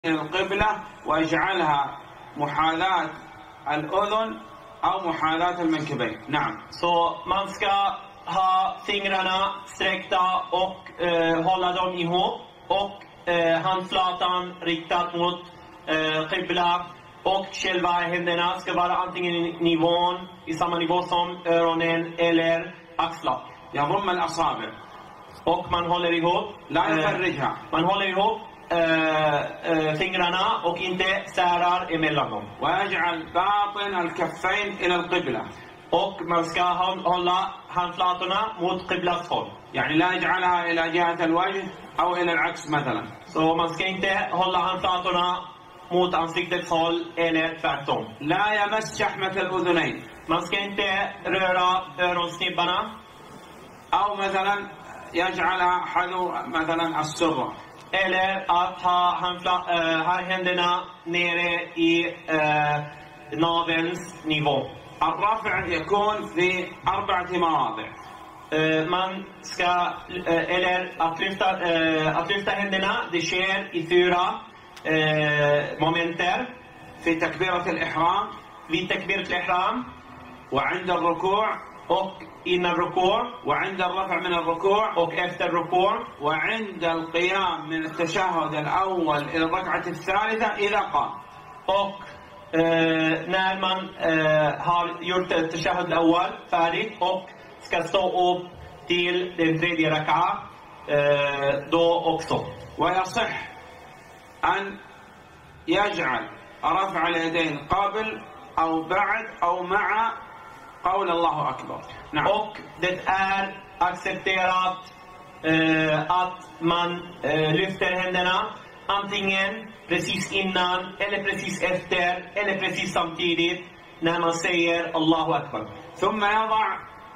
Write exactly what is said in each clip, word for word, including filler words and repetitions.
القبلة ويجعلها محاذاة الأذن أو محاذاة المنكبين. نعم. Så man ska ha fingrarna sträckta och eh, hålla dem ihop och eh, handflatan riktad mot eh, qibla och själva händerna ska vara antingen i nivån, i samma nivå som öronen eller axlar. يضم الأصابع. Och man håller ihop. لا eh, يفرجها. Man håller ihop eh, eh, fingrarna och inte särar emellan dem. ويجعل باطن الكفين إلى القبلة. Och man ska hålla handflatorna mot qiblas håll. يعني لا يجعلها إلى جهة الوجه أو إلى العكس مثلا. Så man ska inte hålla handflatorna mot ansiktets håll eller tvärtom. لا يمس شحمة الأذنين. Man ska inte röra öronsnibbarna. أو مثلا يجعلها حذو مثلا السرة. Eller att ha, handfla, äh, ha händerna nere i äh, navelns nivå. الرفع يكون في أربعة مواضع. Äh, man ska, äh, eller att lyfta, äh, att lyfta händerna, det sker i fyra äh, momenter. في تكبيرة الإحرام. Vid takbirat al-ihram. وعند الركوع. Och innan ruku'. وعند الرفع من الركوع. Och efter ruku'. وعند القيام من التشهد الأول إلى الركعة الثالثة إذا قام. Och eh, när man eh, har gjort tashahhud al-awwal färdigt och ska stå upp till den tredje raka eh, då också. ويصح أن يجعل رفع اليدين قبل أو بعد أو مع قول الله أكبر. نعم. Och det är accepterat eh, att man eh, lyfter händerna antingen precis innan eller precis efter eller precis samtidigt när man säger Allahu Akbar. ثم يضع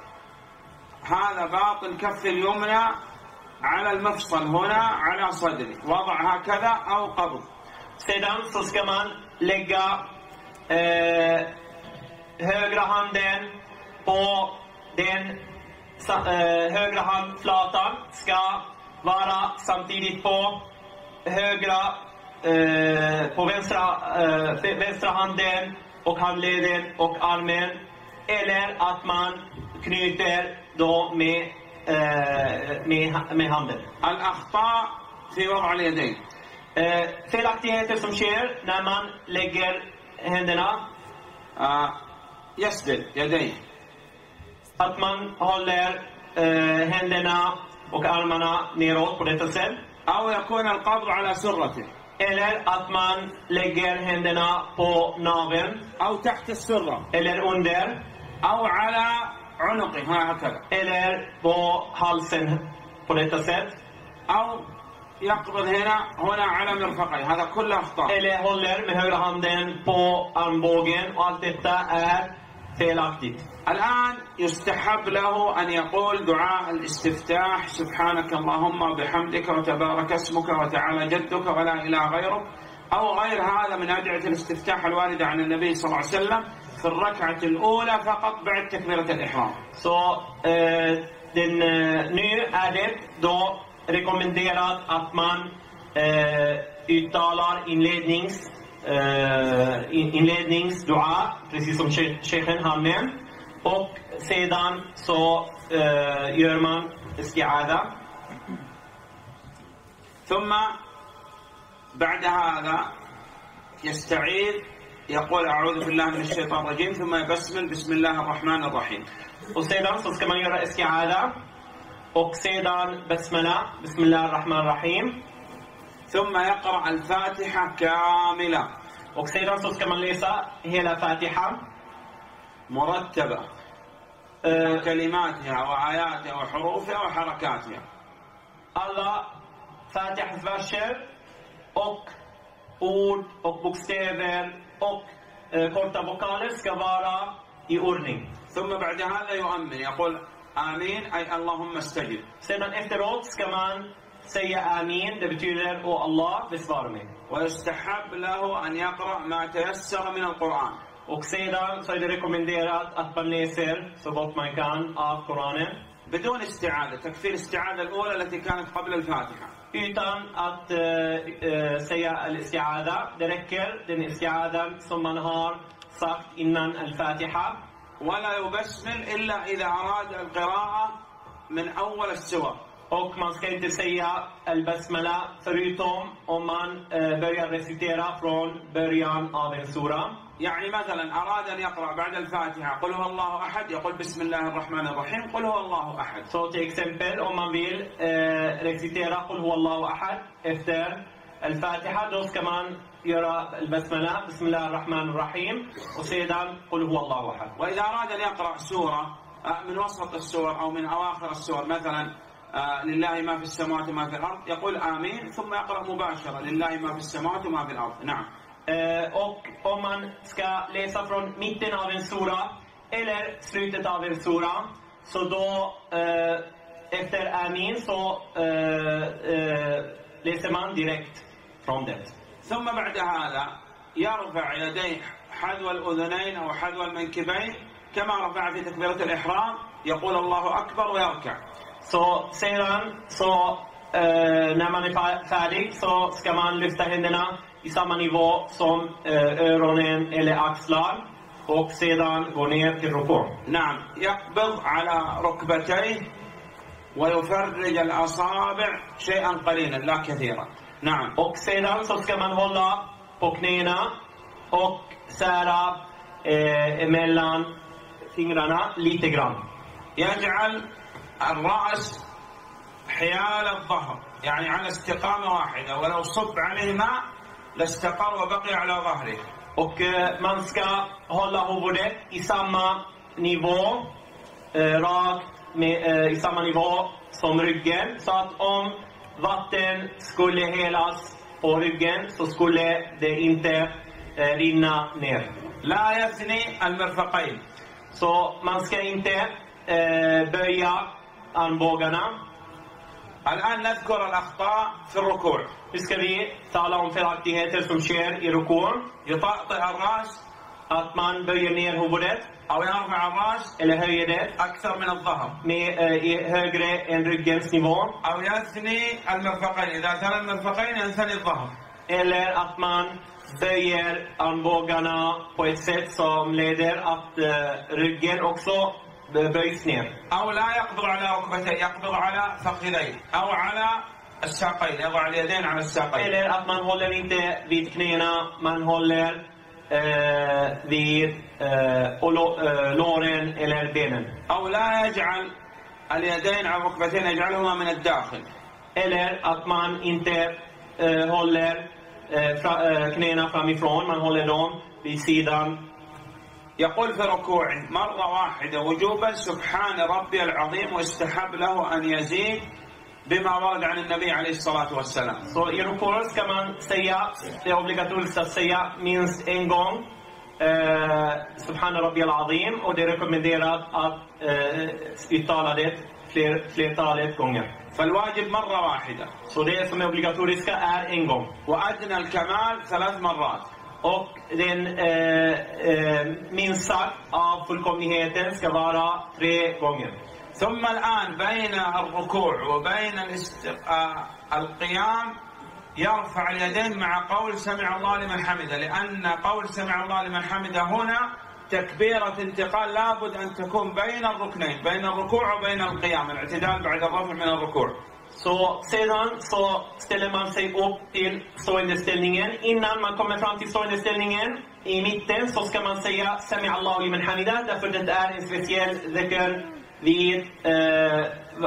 هذا باطن كف اليمنى على المفصل هنا على صدره. وضع هكذا أو قبض. Sedan så ska man lägga eh, högra handen på den eh, högra handflatan ska vara samtidigt på högra eh, på vänstra eh, vänstra handen och handleden och armen, eller att man knyter då med eh, med med handen. الأخطاء في وضع اليدين. Eh, felaktigheter som sker när man lägger händerna. آه يسدل يديه. Att man håller eh, händerna och armarna neråt på detta sätt. أو يكون القبض على سرته. Eller att man lägger händerna på naveln. أو تحت السرة. Eller under. أو على عنقه هكذا. Eller på halsen på detta sätt. أو يقبض هنا هنا على مرفقيه. هذا كله أخطاء. Eller håller med högra handen på armbågen, och allt detta är felaktigt. الآن يستحب له أن يقول دعاء الاستفتاح سبحانك اللهم وبحمدك وتبارك اسمك وتعالى جدك ولا إله غيرك، أو غير هذا من أدعية الاستفتاح الواردة عن النبي صلى الله عليه وسلم في الركعة الأولى فقط بعد تكبيرة الإحرام. Så eh, den, eh, nu är det då rekommenderat att man eh, uttalar inlednings eh, inledningsdua, precis som sheikhen har nämnt, och sedan så eh, gör man isti'adha. ثم بعد هذا يستعيذ، يقول أعوذ بالله من الشيطان الرجيم ثم يبسمل بسم الله الرحمن الرحيم. Och sedan så ska man göra isti'adha och sedan basmala, bismillah ar-rahman ar-rahim. ثم يقرأ الفاتحة كاملة. Och sedan så ska man läsa hela Fatiha مرتبة. uh, كلماتها وآياتها وحروفها وحركاتها. alla Fatihas verser och ord och bokstäver och uh, korta vokaler ska vara i ordning. ثم بعد هذا يؤمن يقول آمين أي اللهم استجب. Sedan efteråt ska man säga amin, det betyder åh Allah, besvara mig. ويستحب له أن يقرأ ما تيسر من القرآن. Och sedan så är det rekommenderat att man läser så gott man kan av Koranen. بدون استعاذة، تكفي الاستعاذة الأولى التي كانت قبل الفاتحة. utan att uh, uh, säga al-isti'adha. Det räcker den isti'adhan som man har sagt innan al-Fatiha. ولا يبسمل إلا إذا أراد القراءة من أول السور. Och man ska inte säga al-basmala förutom om man uh, börjar recitera från början av en sura. يعني مثلا أراد أن يقرأ بعد الفاتحة قل هو الله أحد يقول بسم الله الرحمن الرحيم قل هو الله أحد. Så till exempel om man vill uh, recitera قل هو الله أحد efter al-Fatiha, då ska man göra al-basmala بسم الله الرحمن الرحيم och sedan قل هو الله أحد. وإذا أراد أن يقرأ سورة من وسط السور أو من أواخر السور مثلا لله ما في السماوات وما في الأرض يقول آمين ثم يقرأ مباشرة لله ما في السماوات وما في الأرض. نعم. Uh, och om man ska läsa från mitten av en sura eller slutet av en sura, så då uh, efter Amin så uh, uh, läser man direkt från det. ثم بعد هذا يرفع يديه حذو الأذنين أو حذو المنكبين كما رفع في تكبيرة الإحرام يقول الله أكبر ويركع. Så sedan så uh, när man är färdig så ska man lyfta händerna i samma nivå som uh, öronen eller axlar och sedan gå ner till rukun. نعم يقبض على ركبتيه ويفرج الأصابع شيئا قليلا لا كثيرا. نعم. Och sedan så ska man hålla på knäna och sära eh, mellan fingrarna lite grann. يجعل الرأس حيال الظهر يعني على استقامة واحدة ولو صب عليه ماء لاستقر وبقي على ظهره. Och eh, man ska hålla huvudet i samma nivå eh, rakt med, eh, i samma nivå som ryggen, så att om vatten skulle helas på ryggen så skulle det inte eh, rinna ner. لا يثني المرفقين. Så man ska inte eh, böja armbågarna. الآن نذكر الأخطاء في الركوع. Nu ska vi tala om felaktigheter som sker i rukun. يطأطئ الرأس Att man böjer ner huvudet أو يرفع الرأس eller höjer det أكثر من الظهر med, eh, i högre än ryggens nivå. أو يثني المرفقين إذا ثنى المرفقين ينثني الظهر. Eller att man böjer armbågarna på ett sätt som leder att eh, ryggen också böjs ner. أو لا يقبض على ركبتيه يقبض على فخذيه أو على الساقين يضع اليدين على الساقين. Eller att man håller inte vid knäna, man håller eh, vid eh, lå, eh, låren eller benen. أو لا يجعل اليدين على الركبتين يجعلهما من الداخل. Eller att man inte eh, håller eh, fra, eh, knäna framifrån, man håller dem vid sidan. يقول في ركوعه مرة واحدة وجوبا سبحان ربي العظيم واستحب له أن يزيد بما ورد عن النبي عليه الصلاة والسلام. Så i rukun ska man säga, det är obligatoriskt att säga minst en gång eh, Subhana Rabbi al-Azim, och det är rekommenderat att eh, uttala det fler, flertalet gånger. فالواجب مرة واحدة. Så det som är obligatoriska är en gång. وأدنى الكمال ثلاث مرات. Och den eh, eh, minst sagt av fullkomligheten ska vara tre gånger. ثم الآن بين الركوع وبين الاست... آه القيام يرفع اليدين مع قول سمع الله لمن حمده، لأن قول سمع الله لمن حمده هنا تكبيرة انتقال لابد أن تكون بين الركنين، بين الركوع وبين القيام، الاعتدال بعد الرفع من الركوع. Så sedan så ställer man sig upp till stående ställningen. Innan man kommer fram till stående ställningen i mitten så ska man säga Sami Allahu liman hamida, därför det är en speciell dhikr vid uh,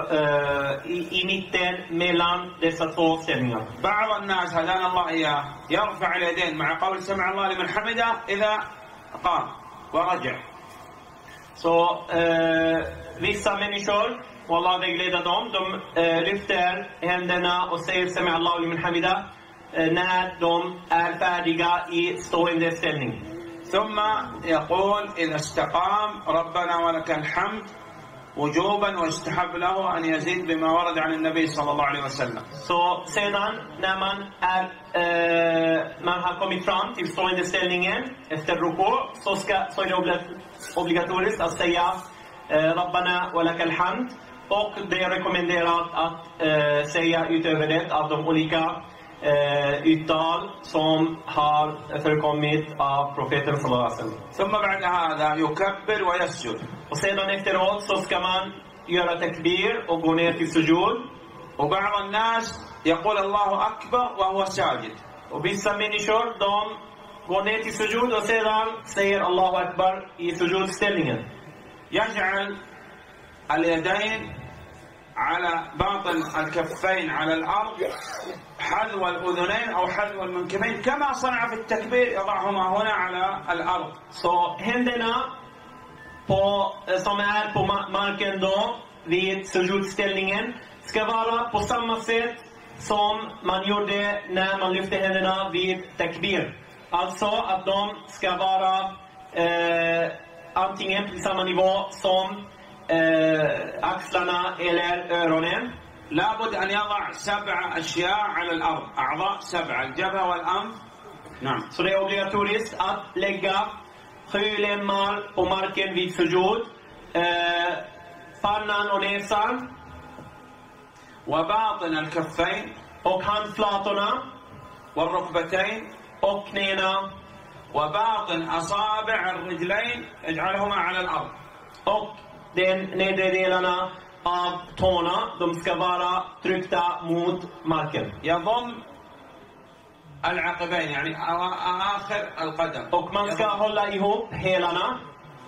uh, i, i mitten mellan dessa två ställningar. بعض الناس هدانا الله إياه يرفع اليدين مع قول سمع الله لمن حمده إذا قام ورجع. Så uh, vissa människor, wallah vägleda dem, de uh, lyfter händerna och säger Sami Allahu liman hamida uh, när de är färdiga i stående ställning. ثم يقول إذا استقام ربنا ولك الحمد وجوبا واستحب له أن يزيد بما ورد عن النبي صلى الله عليه وسلم. Så sedan när man är eh, man har kommit fram till stående ställningen efter ruku, så ska så är det obligatoriskt att säga eh, Rabbana wa lakal hamd, och det är rekommenderat att eh, säga utöver det av de olika eh, uttal som har förekommit av profeten sallallahu alaihi wasallam. ثم بعد هذا يكبر ويسجد. Och sedan efteråt så ska man göra takbir och gå ner till sujud. وبعض الناس يقول الله أكبر وهو ساجد. Och vissa människor de går ner till sujud och sedan säger Allahu Akbar i sujudställningen. يجعل اليدين على باطن الكفين على الأرض حذو الأذنين أو حذو المنكبين كما صنع في التكبير يضعهما هنا على الأرض. Så händerna på, som är på marken då vid sujudställningen ska vara på samma sätt som man gjorde när man lyfte händerna vid takbir. Alltså att de ska vara eh, antingen på samma nivå som eh, axlarna eller öronen. لابد أن يضع سبع أشياء على الأرض أعضاء سبعة الجبهة والأنف. نعم. Så det är obligatoriskt att lägga sju lemmar på marken vid sujud. Eh, pannan och näsan. وباطن الكفين och handflatorna. والركبتين och knäna. وباطن أصابع الرجلين اجعلهما على الأرض. Och den nedre delarna av tårna, de ska vara tryckta mot marken. يضم العقبين يعني آخر القدم. Och man ska hålla ihop hälarna.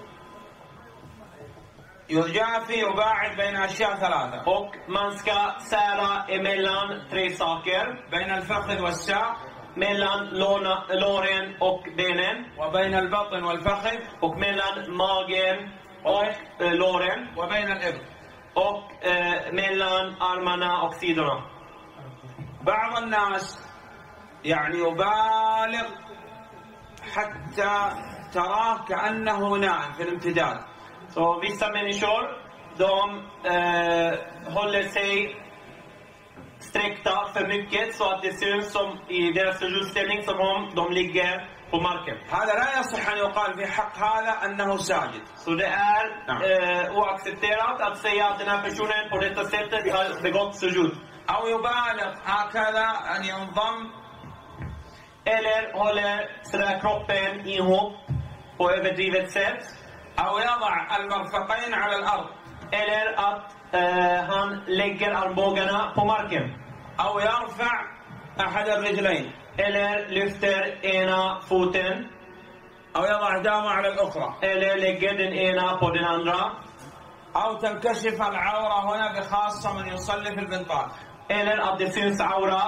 يجافي يباعد بين أشياء ثلاثة. Och man ska sära emellan tre saker. بين الفخذ والساق. Mellan låna, låren och benen. وبين البطن والفخذ. Och mellan magen och eh, låren. وبين الإبط. Och eh, mellan armarna och sidorna. بعض الناس يعني يبالغ حتى تراه كأنه نائم في الامتداد. Så vissa människor, de eh, håller sig sträckta för mycket så att det ser ut som i deras sujudställning som om de ligger på marken. هذا لا يصح أن يقال في حق هذا أنه ساجد. Så det är eh, oaccepterat att säga att den här personen på detta sättet har begått sujud. أو يبالغ هكذا أن ينضم. Eller håller sådär kroppen ihop på överdrivet sätt. أو يضع المرفقين على الأرض. Eller att eh, han lägger armbågarna på marken. أو يرفع أحد الرجلين. Eller lyfter ena foten. أو يضع دامه على الأخرى. Eller lägger den ena på den andra. أو تنكشف العورة هنا بخاصة من يصلي في البنطال. Eller att det syns aura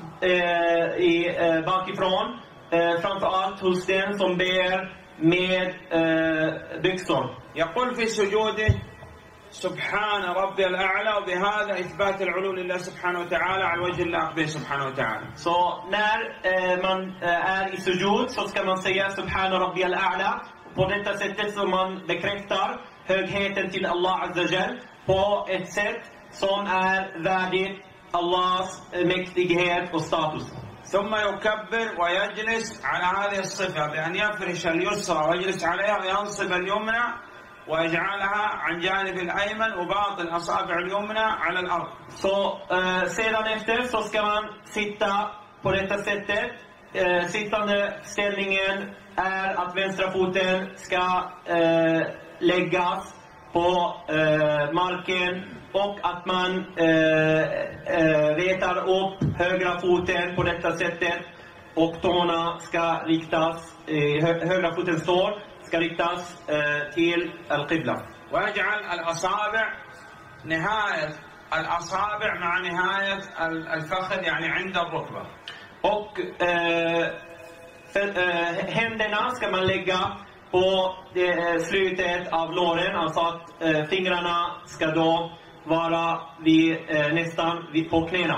eh, i, eh, bakifrån. Eh, framförallt hos den som ber med eh, byxor. يقول في سجوده سبحان ربي الأعلى وبهذا إثبات العلو لله سبحانه وتعالى على وجه الله به سبحانه وتعالى. Så när eh, man eh, är i sujud så ska man säga Subhana Rabbi al-A'la. På detta sättet som man bekräftar högheten till Allah Azza Jal på ett sätt som är värdigt Allahs mäktighet och status. ثم يكبر ويجلس على هذه الصفة بأن يفرش اليسرى ويجلس عليها وينصب اليمنى ويجعلها عن جانب الأيمن وباطن أصابع اليمنى على الأرض. Så eh, sedan efter så ska man sitta på detta sättet. Eh, sittande ställningen är att vänstra foten ska eh, läggas på eh, marken och att man eh, eh, retar upp högra foten på detta sättet och tårna ska riktas, eh, hö högra foten står ska riktas eh, till al-qibla. ويجعل الأصابع نهاية الأصابع مع نهاية الفخذ يعني عند الركبة. Och eh, för, eh, händerna ska man lägga på det, slutet av låren, alltså att eh, fingrarna ska då vara vid, eh, nästan vid, på knäna.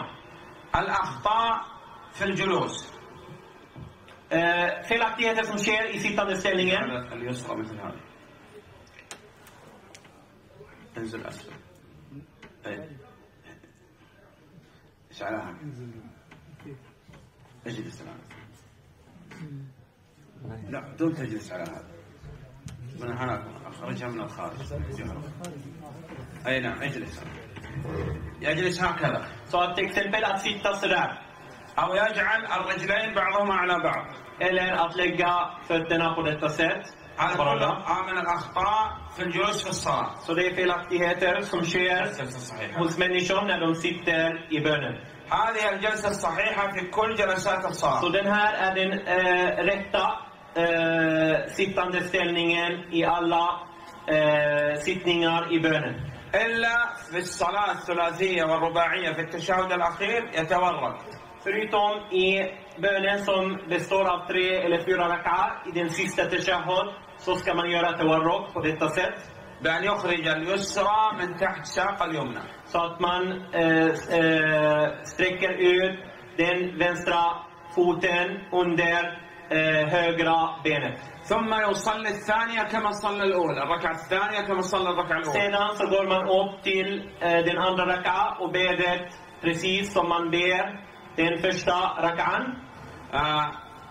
الأخطاء في الجلوس. Eh, felaktigheter som sker i sittande ställningen. اليسرى مثل هذا. انزل أسفل. ايش على هذا؟ اجلس الآن. لا دون تجلس على هذا. من هناك خرجها من الخارج. أي نعم اجلس. يجلس هكذا. Så att till exempel att sitta sådär. أو يجعل الرجلين بعضهما على بعض. Eller att lägga fötterna på detta sätt. هذا كله من الأخطاء في الجلوس في الصلاة. Så det är felaktigheter som sker hos människor när de sitter i bönen. هذه الجلسة الصحيحة في كل جلسات الصلاة. Så den här är den eh, rätta eh, sittande ställningen i alla eh, sittningar i bönen. إلا في الصلاة الثلاثية والرباعية في التشهد الأخير يتورك. Förutom i bönen som består av tre eller fyra raka, i den sista tashahhud så ska man göra tawarruk på detta sätt. بأن يخرج اليسرى من تحت ساق اليمنى. Så att man eh, eh, sträcker ut den vänstra foten under eh, högra benet. ثم يصلي الثانية كما صلى الأولى، الركعة الثانية كما صلى الركعة الأولى. Sedan så går man upp till eh, den andra raka och ber det precis som man ber den första rakan. آه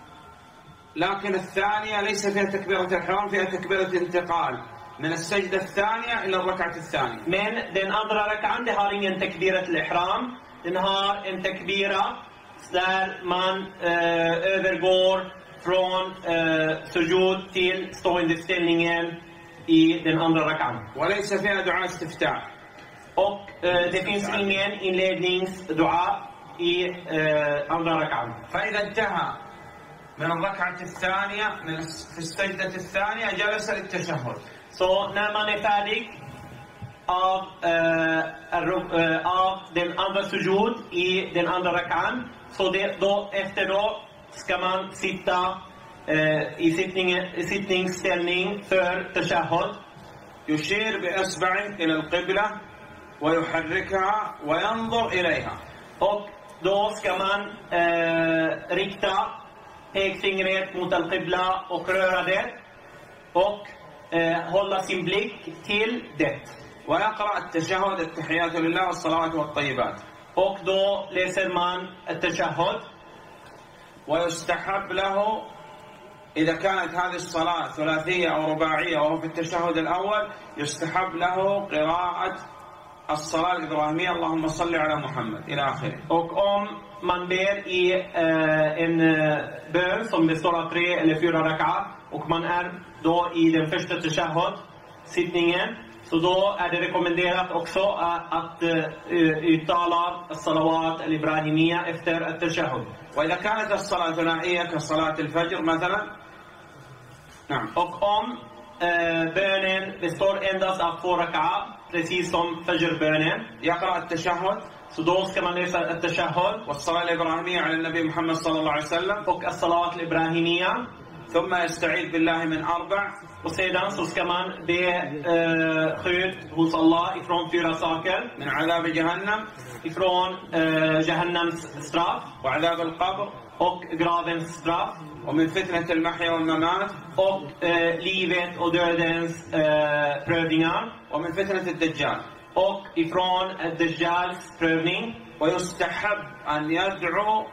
لكن الثانية ليس فيها تكبيرة الإحرام، فيها تكبيرة انتقال من السجدة الثانية إلى الركعة الثانية. Men den andra rakan, det har ingen takbira till ihram. Den har en takbira där man eh, övergår från eh, sujud till stående ställningen i den andra rakan. وليس فيها دعاء استفتاح. Och eh, det finns ingen inledningsdua i eh, andra rakan. فإذا انتهى من الركعة الثانية من في السجدة الثانية جلس للتشهد. Så när man är färdig av, eh, av den andra sujud i den andra rakan, så det, då, efter då ska man sitta eh, i sittning, sittningsställning för tashahhud. يشير بإصبعه إلى القبلة ويحركها وينظر إليها. Och då ska man eh, rikta pekfingret mot al-qibla och röra det och eh, hålla sin blick till det. ويقرأ التشهد التحيات لله والصلوات والطيبات. Och då läser man التشهد. ويستحب له إذا كانت هذه الصلاة ثلاثية أو رباعية وهو في التشهد الأول يستحب له قراءة الصلاة الإبراهيمية اللهم صل على محمد إلى آخره. Och om man ber i eh, en eh, bön som består av tre eller fyra raka och man är då i den första tashahhud sittningen, så då är det rekommenderat också att, att uh, uttala salawat al-Ibrahimiyya efter at-tashahhud. وإذا كانت الصلاة ثنائية كصلاة الفجر مثلا. نعم. Och om uh, bönen består endast av två raka, precis som fajrbönen, يقرأ التشهد. så då ska man läsa at-tashahhud والصلاة الإبراهيمية على النبي محمد صلى الله عليه وسلم. och as-salawat al-Ibrahimiyya. ثم يستعيذ بالله من أربع. Och sedan så ska man be eh, skydd hos Allah ifrån fyra saker. من عذاب جهنم. Ifrån eh, Jahannams straff. وعذاب القبر. Och gravens straff. ومن فتنة المحيا والممات. Och eh, livet och dödens eh, prövningar. ومن فتنة الدجال. Och ifrån eh, Dajjals prövning. ويستحب أن يدعو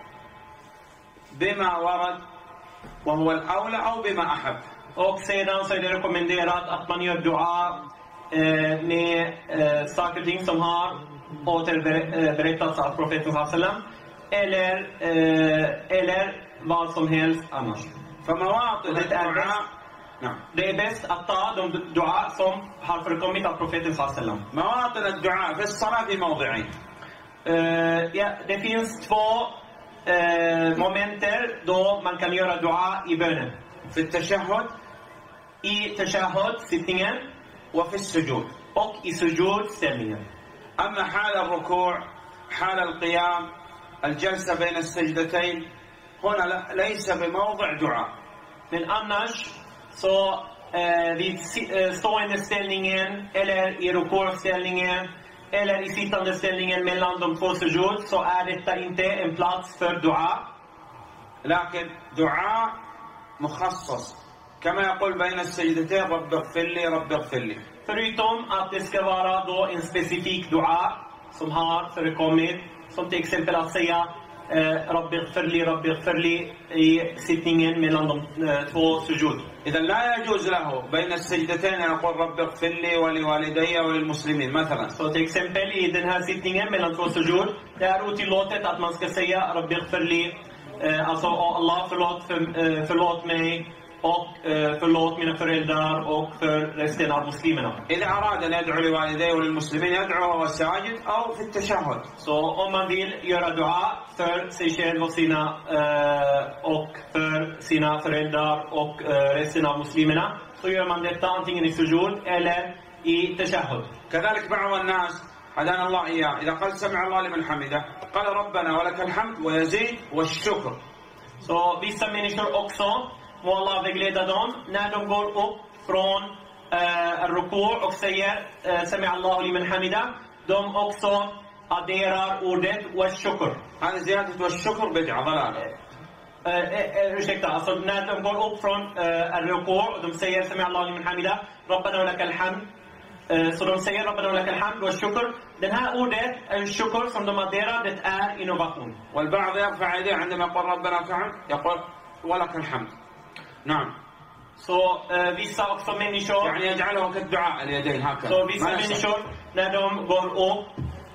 بما ورد وهو الأولى أو بما أحب. Och sedan så är det rekommenderat att man gör dua eh, med eh, saker och ting som har återberättats av profeten sallallahu alaihi wasallam, eller eh, eller vad som helst annars. فمواطن الدعاء. نعم. Det är bäst att ta de dua som har förekommit av profeten sallallahu alaihi wasallam. مواطن الدعاء في الصلاة في موضعين. Eh, ja, det finns två eh, momenter då man kan göra dua i bönen. في التشهد. I tashahhud sittningen وفي السجود. och i sujud ställningen. أما حال الركوع حال القيام الجلسة بين السجدتين هنا ليس بموضع دعاء. Men annars så eh, vid eh, stående ställningen eller i rukur-ställningen eller i sittande ställningen mellan de två sujud, så är detta inte en plats för dua. لكن دعاء مخصص كما يقول بين السجدتين رب اغفر لي رب اغفر لي. Förutom att det ska vara då en specifik dua som har förekommit, som till exempel att säga eh, Rabbi ighfirli, Rabbi ighfirli i sittningen mellan de eh, två sujud. إذا لا يجوز له بين السجدتين أن يقول رب اغفر لي ولوالدي وللمسلمين مثلا. Så till exempel i den här sittningen mellan två sujud, det är otillåtet att man ska säga Rabbi ighfirli, eh, alltså Allah förlåt, för, eh, förlåt mig och eh, förlåt mina föräldrar och för resten av muslimerna. إذا أراد أن يدعو لوالديه وللمسلمين يدعو وهو ساجد أو في التشهد. Så om man vill göra dua för sig själv och sina eh, och för sina föräldrar och eh, resten av muslimerna, så gör man detta antingen i sujud eller i tashahhud. كذلك بعض الناس هدانا الله إياه إذا قال سمع الله لمن حمده قال ربنا ولك الحمد ويزيد والشكر. Så vissa människor också, må Allah vägleda dem, när de går upp från eh, ruku och säger eh, sami Allahu liman hamida, de också adderar ordet wa shukr. هذه زيادة والشكر بدعة ضلالة. Eh, eh, ursäkta, alltså när de går upp från eh, ruku och de säger sami Allahu liman hamida, rabbana wa lakal hamd, eh, så de säger rabbana wa lakal hamd wa shukr. Den här ordet, en shukr som de adderar, det är innovation. والبعض يرفع يديه عندما يقول ربنا لك الحمد يقول ولك الحمد. نعم. Så eh, vissa också människor, يعني يجعله كالدعاء اليدين هكذا. så vissa människor när de går upp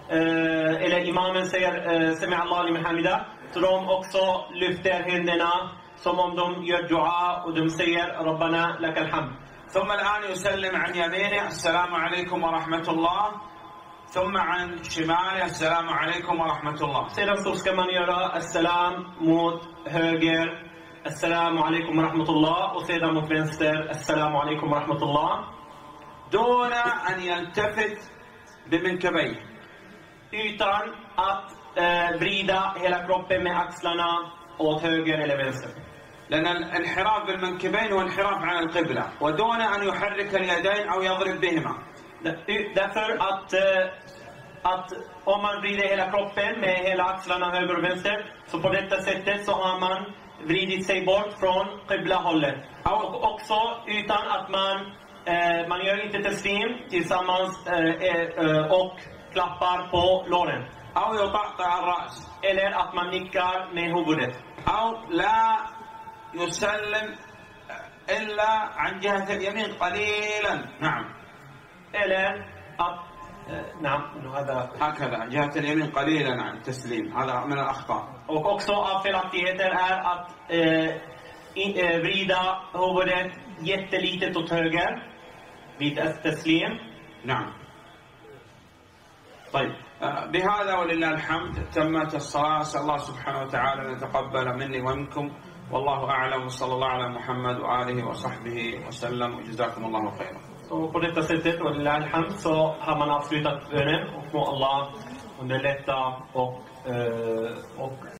eh, eller imamen säger eh, sami Allah liman hamida, så de också lyfter händerna som om de gör dua och de säger rabbana lakal hamd. ثم الآن يسلم عن يمينه السلام عليكم ورحمة الله ثم عن شماله السلام عليكم ورحمة الله. Sedan så ska man göra assalam mot höger, assalamu alaikum wa rahmatullah, och sedan mot vänster, assalamu alaikum wa rahmatullah. دون أن يلتفت بمنكبيه. Utan att eh, vrida hela kroppen med axlarna åt höger eller vänster. لأن الانحراف بالمنكبين هو انحراف عن القبلة ودون أن يحرك اليدين أو يضرب بهما. Därför att, eh, att om man vrider hela kroppen med hela axlarna höger och vänster, så på detta sättet så har man vridit sig bort från qibla-hållet. Och också utan att man, eh, man gör inte taslim tillsammans eh, eh, och klappar på låren. أو يطأطأ الرأس. Eller att man nickar med huvudet. أو لا يسلم إلا عن جهة اليمين قليلا. نعم. Eller att نعم هذا هكذا جهة اليمين قليلا عن التسليم. هذا من الأخطاء. Och också av felaktigheter är att eh, in, eh, vrida huvudet jättelitet åt höger vid ett taslim. نعم. طيب بهذا ولله الحمد تمت الصلاة. أسأل الله سبحانه وتعالى أن يتقبل مني ومنكم والله أعلم وصلى الله على محمد وآله وصحبه وسلم وجزاكم الله خيرا. Så på detta sättet och lillahi alhamd så har man avslutat bönen och må Allah underlätta och, eh, och